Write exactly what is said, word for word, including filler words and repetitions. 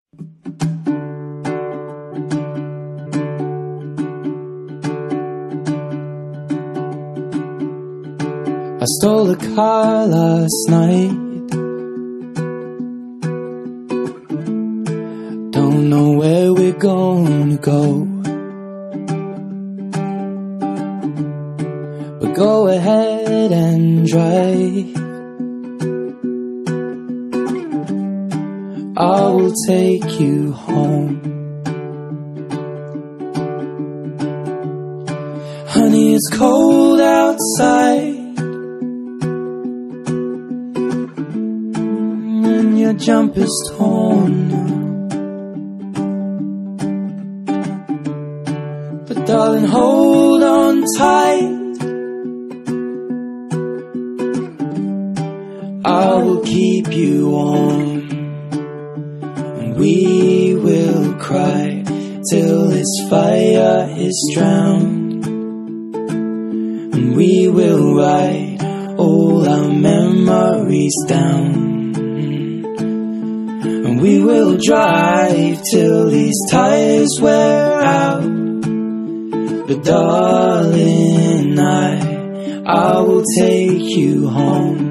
I stole a car last night. Don't know where we're gonna go, but go ahead and drive. I will take you home. Honey, it's cold outside, and your jumper's torn. But darling, hold on tight. I will keep you warm, and we will cry till this fire is drowned. And we will write all our memories down, and we will drive till these tires wear out. But darling, I, I will take you home.